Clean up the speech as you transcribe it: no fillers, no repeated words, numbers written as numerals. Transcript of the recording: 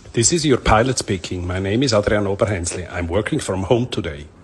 This is your pilot speaking. My name is Adrian Oberhensli. I'm working from home today.